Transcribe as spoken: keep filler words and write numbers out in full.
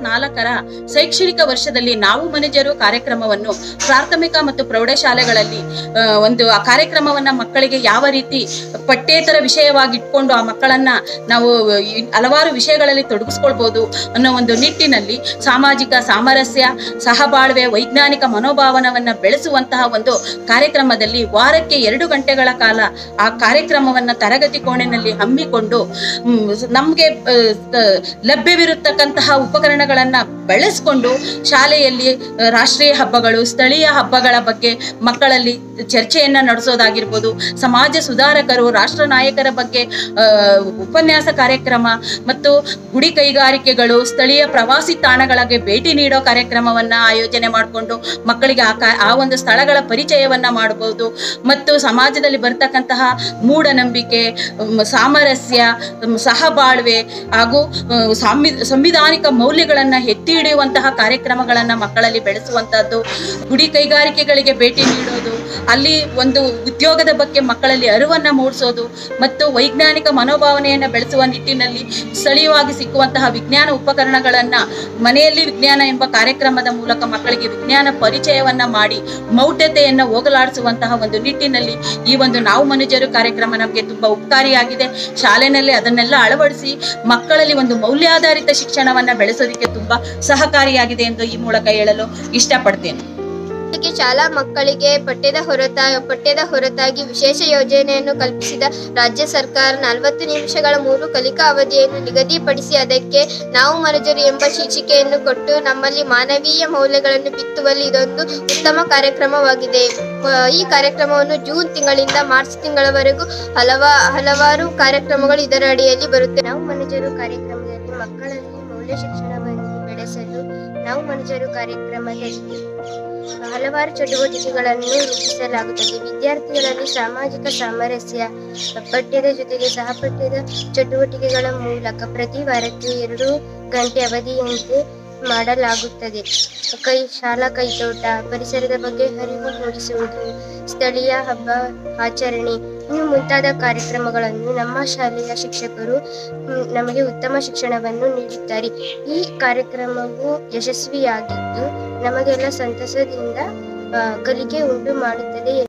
ಇಪ್ಪತ್ನಾಲ್ಕರ ಶೈಕ್ಷಣಿಕ ವರ್ಷದಲ್ಲಿ ನಾವು ಮನುಜರು ಕಾರ್ಯಕ್ರಮವನ್ನು ಪ್ರಾಥಮಿಕ ಮತ್ತು ಪ್ರೌಢಶಾಲೆಗಳಲ್ಲಿ ಒಂದು ಆ ಕಾರ್ಯಕ್ರಮವನ್ನ ಮಕ್ಕಳಿಗೆ ಯಾವ ರೀತಿ ಪಠ್ಯೇತರ ವಿಷಯವಾಗಿ ಇಟ್ಕೊಂಡು ಆ ಮಕ್ಕಳನ್ನ ನಾವು ಹಲವಾರು ವಿಷಯಗಳಲ್ಲಿ ತೊಡಗಿಸ್ಕೊಳ್ಬಹುದು ಅನ್ನೋ ಒಂದು ನಿಟ್ಟಿನಲ್ಲಿ ಸಾಮಾಜಿಕ ಸಾಮರಸ್ಯ, ಸಹಬಾಳ್ವೆ, ವೈಜ್ಞಾನಿಕ ಮನೋಭಾವನವನ್ನ ಬೆಳೆಸುವಂತಹ ಒಂದು ಕಾರ್ಯಕ್ರಮದಲ್ಲಿ ವಾರಕ್ಕೆ ಎರಡು ಗಂಟೆಗಳ ಕಾಲ ಆ ಕಾರ್ಯಕ್ರಮವನ್ನ ತರಗತಿ ಕೋಣೆಯಲ್ಲಿ ಹಮ್ಮಿಕೊಂಡು ನಮ್ಗೆ ಲಭ್ಯವಿರತಕ್ಕಂತಹ ಉಪಕರಣಗಳನ್ನ ಬಳಸಿಕೊಂಡು ಶಾಲೆಯಲ್ಲಿ ರಾಷ್ಟ್ರೀಯ ಹಬ್ಬಗಳು, ಸ್ಥಳೀಯ ಹಬ್ಬಗಳ ಬಗ್ಗೆ ಮಕ್ಕಳಲ್ಲಿ ಚರ್ಚೆಯನ್ನ ನಡೆಸೋದಾಗಿರ್ಬೋದು, ಸಮಾಜ ಸುಧಾರಕರು, ರಾಷ್ಟ್ರ ನಾಯಕರ ಬಗ್ಗೆ ಉಪನ್ಯಾಸ ಕಾರ್ಯಕ್ರಮ ಮತ್ತು ಗುಡಿ ಕೈಗಾರಿಕೆಗಳು, ಸ್ಥಳೀಯ ಪ್ರವಾಸಿ ತಾಣಗಳಿಗೆ ಭೇಟಿ ನೀಡೋ ಕಾರ್ಯಕ್ರಮವನ್ನ ಆಯೋಜನೆ ಮಾಡಿಕೊಂಡು ಮಕ್ಕಳಿಗೆ ಆ ಆ ಒಂದು ಸ್ಥಳಗಳ ಪರಿಚಯವನ್ನ ಮಾಡಬಹುದು. ಮತ್ತು ಸಮಾಜದಲ್ಲಿ ಬರ್ತಕ್ಕಂತಹ ಮೂಢನಂಬಿಕೆ, ಸಾಮರಸ್ಯ, ಸಹಬಾಳ್ವೆ ಹಾಗೂ ಸಂವಿಧಾನಿಕ ಮೌಲ್ಯಗಳನ್ನ ಎತ್ತಿ ಹಿಡಿಯುವಂತಹ ಕಾರ್ಯಕ್ರಮಗಳನ್ನ ಮಕ್ಕಳಲ್ಲಿ ಬೆಳೆಸುವಂತಹದ್ದು. ಗುಡಿ ಕೈಗಾರಿಕೆಗಳಿಗೆ ಭೇಟಿ ನೀಡೋದು, ಅಲ್ಲಿ ಒಂದು ಉದ್ಯೋಗದ ಬಗ್ಗೆ ಮಕ್ಕಳಲ್ಲಿ ಅರಿವನ್ನ ಮೂಡಿಸೋದು ಮತ್ತು ವೈಜ್ಞಾನಿಕ ಮನೋಭಾವನೆಯನ್ನ ಬೆಳೆಸುವ ನಿಟ್ಟಿನಲ್ಲಿ ಸ್ಥಳೀಯವಾಗಿ ಸಿಕ್ಕುವಂತಹ ವಿಜ್ಞಾನ ಉಪಕರಣಗಳನ್ನ ಮನೆಯಲ್ಲಿ ವಿಜ್ಞಾನ ಎಂಬ ಕಾರ್ಯಕ್ರಮದ ಮೂಲಕ ಮಕ್ಕಳಿಗೆ ವಿಜ್ಞಾನ ಪರಿಚಯವನ್ನ ಮಾಡಿ ಮೌಢ್ಯತೆಯನ್ನ ಹೋಗಲಾಡಿಸುವಂತಹ ಒಂದು ನಿಟ್ಟಿನಲ್ಲಿ ಈ ಒಂದು ನಾವು ಮನುಜರು ಕಾರ್ಯಕ್ರಮ ನಮಗೆ ತುಂಬಾ ಉಪಕಾರಿಯಾಗಿದೆ. ಶಾಲೆಯಲ್ಲಿ ಅದನ್ನೆಲ್ಲ ಅಳವಡಿಸಿ ಮಕ್ಕಳಲ್ಲಿ ಒಂದು ಮೌಲ್ಯಾಧಾರಿತ ಶಿಕ್ಷಣವನ್ನ ಬೆಳೆಸೋದಕ್ಕೆ ತುಂಬಾ ಸಹಕಾರಿಯಾಗಿದೆ ಎಂದು ಈ ಮೂಲಕ ಹೇಳಲು ಇಷ್ಟಪಡ್ತೇನೆ. ಶಾಲಾ ಮಕ್ಕಳಿಗೆ ಪಠ್ಯದ ಹೊರತಾ ಪಠ್ಯದ ಹೊರತಾಗಿ ವಿಶೇಷ ಯೋಜನೆಯನ್ನು ಕಲ್ಪಿಸಿದ ರಾಜ್ಯ ಸರ್ಕಾರ ನಲವತ್ತು ನಿಮಿಷಗಳ ಮೂರು ಕಲಿಕಾ ಅವಧಿಯನ್ನು ನಿಗದಿಪಡಿಸಿ ಅದಕ್ಕೆ ನಾವು ಮನುಜರು ಎಂಬ ಶೀರ್ಷಿಕೆಯನ್ನು ಕೊಟ್ಟು ನಮ್ಮಲ್ಲಿ ಮಾನವೀಯ ಮೌಲ್ಯಗಳನ್ನು ಬಿತ್ತುವಲ್ಲಿ ಇದೊಂದು ಉತ್ತಮ ಕಾರ್ಯಕ್ರಮವಾಗಿದೆ. ಈ ಕಾರ್ಯಕ್ರಮವನ್ನು ಜೂನ್ ತಿಂಗಳಿಂದ ಮಾರ್ಚ್ ತಿಂಗಳವರೆಗೂ ಹಲವ ಹಲವಾರು ಕಾರ್ಯಕ್ರಮಗಳು ಇದರ ಅಡಿಯಲ್ಲಿ ಬರುತ್ತೆ. ನಾವು ಮನುಜರು ಕಾರ್ಯಕ್ರಮದಲ್ಲಿ ಮಕ್ಕಳಲ್ಲಿ ಮೌಲ್ಯ ಶಿಕ್ಷಣವನ್ನು ಬೆಳೆಸಲು ನಾವು ಮನುಜರು ಕಾರ್ಯಕ್ರಮದಲ್ಲಿ ಹಲವಾರು ಚಟುವಟಿಕೆಗಳನ್ನು ರೂಪಿಸಲಾಗುತ್ತದೆ. ವಿದ್ಯಾರ್ಥಿಗಳಲ್ಲಿ ಸಾಮಾಜಿಕ ಸಾಮರಸ್ಯ, ಪಠ್ಯದ ಜೊತೆಗೆ ಸಹಪಠ್ಯದ ಚಟುವಟಿಕೆಗಳ ಮೂಲಕ ಪ್ರತಿ ವಾರಕ್ಕೆ ಎರಡು ಗಂಟೆ ಅವಧಿಯಂತೆ ಮಾಡಲಾಗುತ್ತದೆ. ಕೈ ಶಾಲಾ ಕೈತೋಟ, ಪರಿಸರದ ಬಗ್ಗೆ ಅರಿವು ಮೂಡಿಸುವುದು, ಸ್ಥಳೀಯ ಹಬ್ಬ ಆಚರಣೆ ಇನ್ನು ಮುಂತಾದ ಕಾರ್ಯಕ್ರಮಗಳನ್ನು ನಮ್ಮ ಶಾಲೆಯ ಶಿಕ್ಷಕರು ನಮಗೆ ಉತ್ತಮ ಶಿಕ್ಷಣವನ್ನು ನೀಡುತ್ತಾರೆ. ಈ ಕಾರ್ಯಕ್ರಮವು ಯಶಸ್ವಿಯಾಗಿದ್ದು ನಮಗೆಲ್ಲ ಸಂತಸದಿಂದ ಕಲಿಕೆ ಉಂಟು ಮಾಡುತ್ತದೆ.